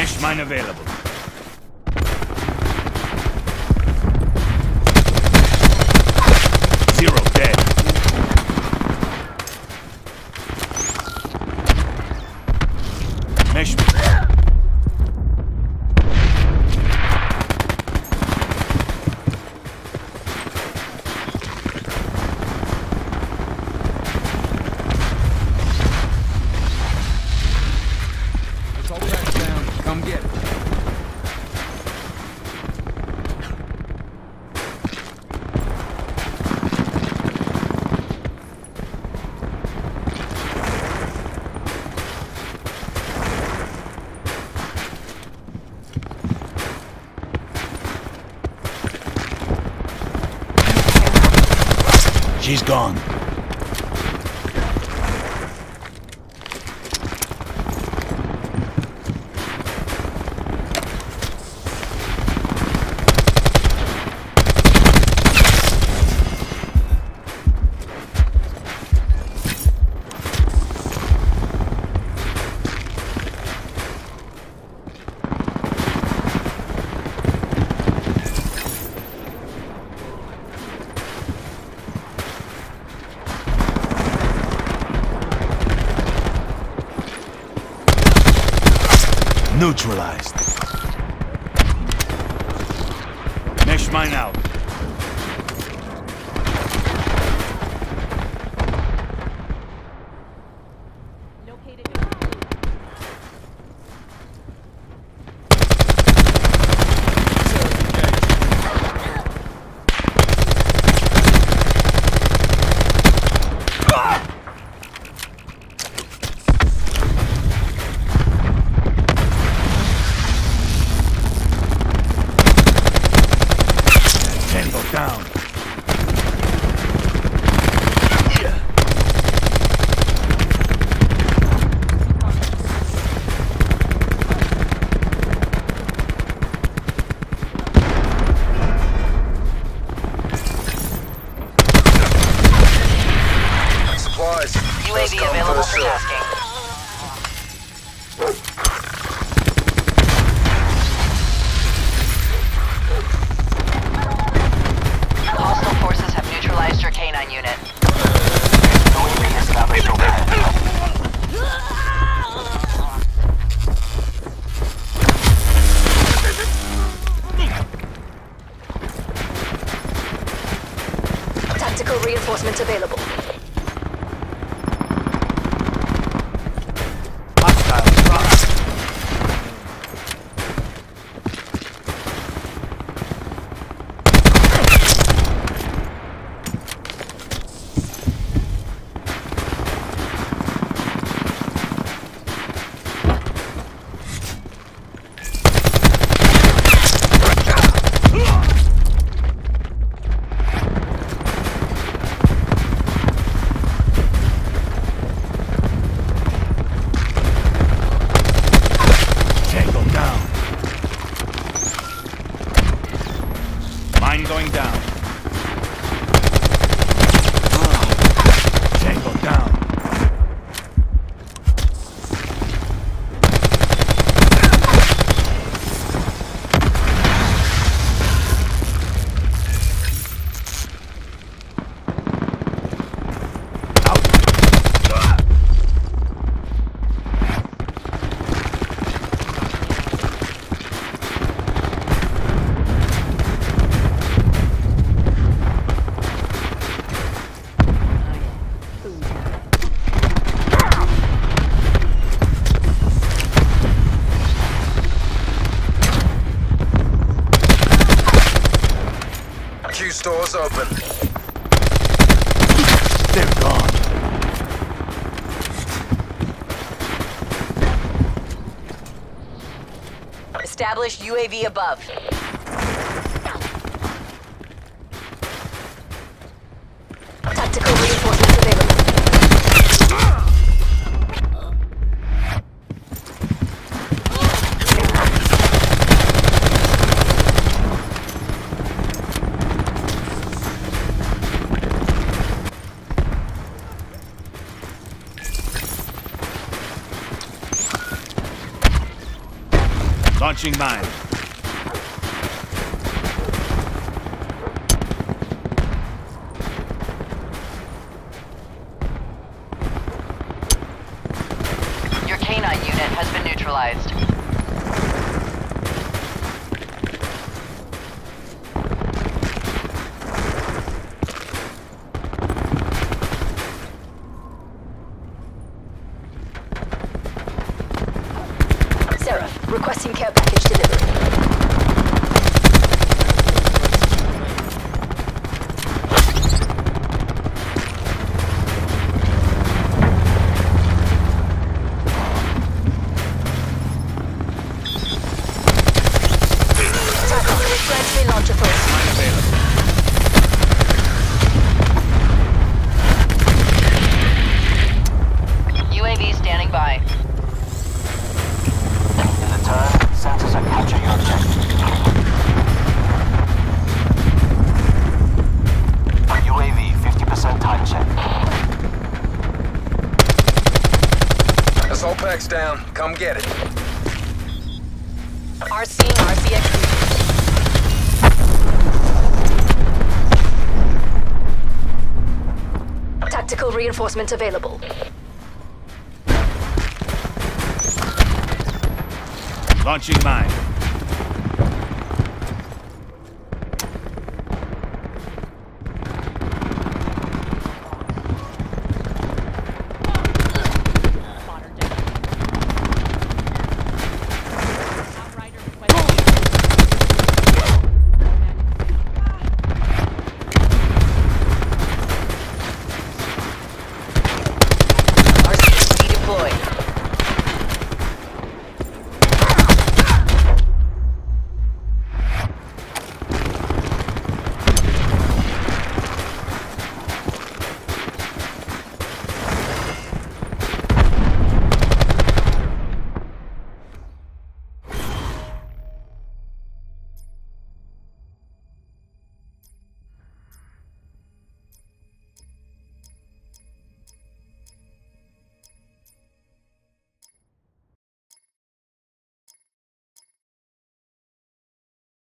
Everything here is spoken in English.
Mesh mine available. Zero dead. Mesh. Come get it. She's gone. Neutralized. Mesh mine out. Down. Supplies. UAV available for tasking. Hostile forces have neutralized your canine unit. UAV established overhead. Tactical reinforcements available. Hostile dropped. Mine going down. Tango down. Doors open. They're gone. Established UAV above. Tactical reinforcements available. Launching mine. Your canine unit has been neutralized. Seraph, requesting care package delivery. Tackle, grant me launch authority. Mine available. UAV standing by. In the turn, sensors are capturing your objective. UAV 50% time check. Assault pack's down. Come get it. RC and RCXD. Tactical reinforcement available. Launching mine.